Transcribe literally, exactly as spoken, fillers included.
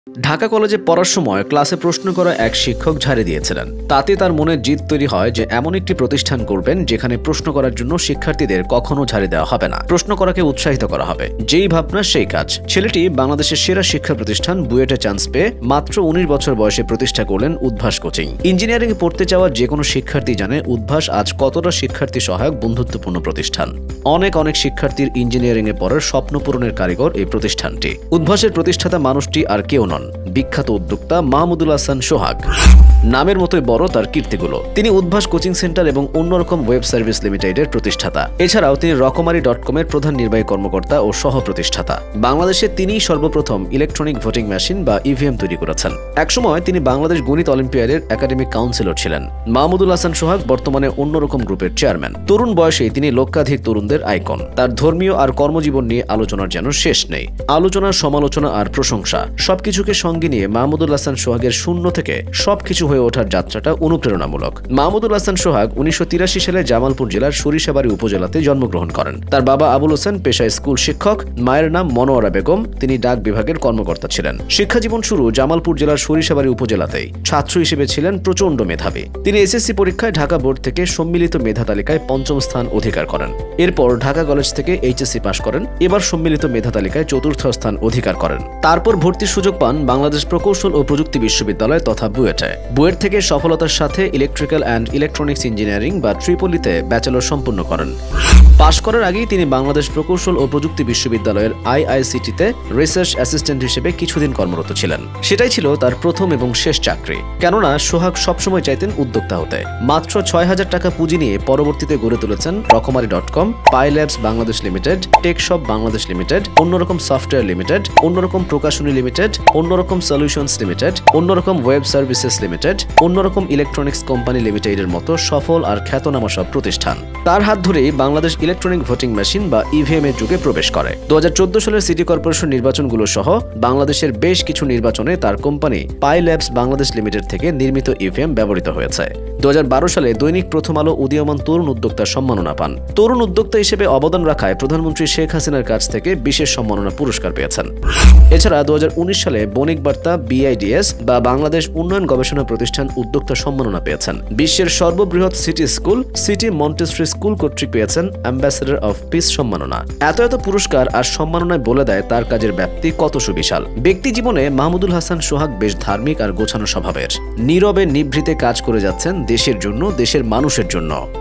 ঢাকা কলেজে পড়ার সময় ক্লাসে প্রশ্ন করা এক শিক্ষক ঝাড়ি দিয়েছিলেন। তাতে তার মনে জিদ তৈরি হয় যে এমন একটি প্রতিষ্ঠান করবেন যেখানে প্রশ্ন করার জন্য শিক্ষার্থীদের কখনো ঝাড়ি দেওয়া হবে না, প্রশ্ন করাকে উৎসাহিত করা হবে। যেই ভাবনা সেই কাজ। ছেলেটি বাংলাদেশের সেরা শিক্ষা প্রতিষ্ঠান বুয়েটে চান্স পেয়ে মাত্র উনিশ বছর বয়সে প্রতিষ্ঠা করলেন উদ্ভাস কোচিং। ইঞ্জিনিয়ারিং পড়তে চাওয়া যে কোনো শিক্ষার্থী জানে উদ্ভাস আজ কতটা শিক্ষার্থী সহায়ক বন্ধুত্বপূর্ণ প্রতিষ্ঠান। অনেক অনেক শিক্ষার্থীর ইঞ্জিনিয়ারিং এ পড়ার স্বপ্ন পূরণের কারিগর এই প্রতিষ্ঠানটি। উদ্ভাসের প্রতিষ্ঠাতা মানুষটি আর কেউ নন, বিখ্যাত উদ্যোক্তা মাহমুদুল হাসান সোহাগ। নামের মতোই বড় তার কীর্তিগুলো। তিনি উদ্ভাস কোচিং সেন্টার এবং অন্যরকম ওয়েব সার্ভিস লিমিটেডের প্রতিষ্ঠাতা। এছাড়াও তিনি রকমারি ডট কমের প্রধান নির্বাহী কর্মকর্তা ও সহ প্রতিষ্ঠাতা। বাংলাদেশে তিনিই সর্বপ্রথম ইলেকট্রনিক ভোটিং মেশিন বা ইভিএম তৈরি করেছেন। একসময় তিনি বাংলাদেশ গণিত অলিম্পিয়াডের একাডেমিক কাউন্সিলর ছিলেন। মাহমুদুল হাসান সোহাগ বর্তমানে অন্যরকম গ্রুপের চেয়ারম্যান। তরুণ বয়সে তিনি লক্ষাধিক তরুণদের আইকন। তার ধর্মীয় আর কর্মজীবন নিয়ে আলোচনার যেন শেষ নেই। আলোচনা, সমালোচনা আর প্রশংসা সবকিছুকে সঙ্গে নিয়ে মাহমুদুল হাসান সোহাগের শূন্য থেকে সবকিছু হয়ে ওঠার যাত্রাটা অনুপ্রেরণামূলক। মাহমুদুল হাসান সোহাগ উনিশশো তিরাশি সালে জামালপুর জেলার সরিষাবাড়ি উপজেলাতে জন্মগ্রহণ করেন। তার বাবা আবুল হোসেন পেশায় স্কুল শিক্ষক, মায়ের নাম মনোয়ারা বেগম, তিনি ডাক বিভাগের কর্মকর্তা ছিলেন। শিক্ষাজীবন শুরু জামালপুর জেলার সরিষাবাড়ি উপজেলাতেই। ছাত্র হিসেবে ছিলেন প্রচণ্ড মেধাবী। তিনি এসএসসি পরীক্ষায় ঢাকা বোর্ড থেকে সম্মিলিত মেধা তালিকায় পঞ্চম স্থান অধিকার করেন। এরপর ঢাকা কলেজ থেকে এইচএসসি পাশ করেন। এবার সম্মিলিত মেধা তালিকায় চতুর্থ স্থান অধিকার করেন। তারপর ভর্তির সুযোগ পান বাংলাদেশ প্রকৌশল ও প্রযুক্তি বিশ্ববিদ্যালয় তথা বুয়েটে। বুয়েট থেকে সফলতার সাথে ইলেকট্রিক্যাল অ্যান্ড ইলেকট্রনিক্স ইঞ্জিনিয়ারিং বা ট্রিপলিতে ব্যাচেলর সম্পন্ন করেন। পাশ করার আগেই তিনি বাংলাদেশ প্রকৌশল ও প্রযুক্তি বিশ্ববিদ্যালয়ের আইআইসিটিতে রিসার্চ অ্যাসিস্ট্যান্ট হিসেবে কিছুদিন কর্মরত ছিলেন। সেটাই ছিল তার প্রথম এবং শেষ চাকরি। কেননা সোহাগ সবসময় চাইতেন উদ্যোক্তা হতে। মাত্র ছয় হাজার টাকা পুঁজি নিয়ে পরবর্তীতে গড়ে তুলেছেন Rokomari dot com, Pi Labs Bangladesh limited, TechShop Bangladesh limited, Onnorokom software limited, Onnorokom Prokashoni limited, Onnorokom solutions limited, Onnorokom web services limited, Onnorokom electronics company লিমিটেডের মতো সফল আর খ্যাতনামা সব প্রতিষ্ঠান। তার হাত ধরেই বাংলাদেশ ইলেকট্রনিক ভোটিং মেশিন বা ইভিএম এর যুগে প্রবেশ করে। দু হাজার চোদ্দ সালের সিটি কর্পোরেশন নির্বাচনগুলো সহ বাংলাদেশের বেশ কিছু নির্বাচনে তার company Pi Labs Bangladesh limited থেকে নির্মিত ইভিএম ব্যবহৃত হয়েছে। দু হাজার বারো সালে দৈনিক প্রথম আলো উদীয়মান তরুণ উদ্যোক্তার সম্মাননা পান। তরুণ উদ্যোক্তা হিসেবে অবদান রাখায় প্রধানমন্ত্রী শেখ হাসিনার কাছ থেকে বিশেষ সম্মাননা পুরস্কার পেয়েছেন। এছাড়া দু হাজার উনিশ সালে বণিক বার্তা বিআইডিএস বা বাংলাদেশ উন্নয়ন গবেষণা প্রতিষ্ঠান উদ্যোক্তা সম্মাননা পেয়েছেন। বিশ্বের সর্ববৃহৎ City School City Montessori School কর্তৃক পেয়েছেন অ্যাম্বাসেডর অফ পিস সম্মাননা। এত এত পুরস্কার আর সম্মাননায় বলে দেয় তার কাজের ব্যাপ্তি কত সুবিশাল। ব্যক্তি জীবনে মাহমুদুল হাসান সোহাগ বেশ ধার্মিক আর গোছানো স্বভাবের। নীরবে নিভৃতে কাজ করে যাচ্ছেন দেশের জন্য, দেশের মানুষের জন্য।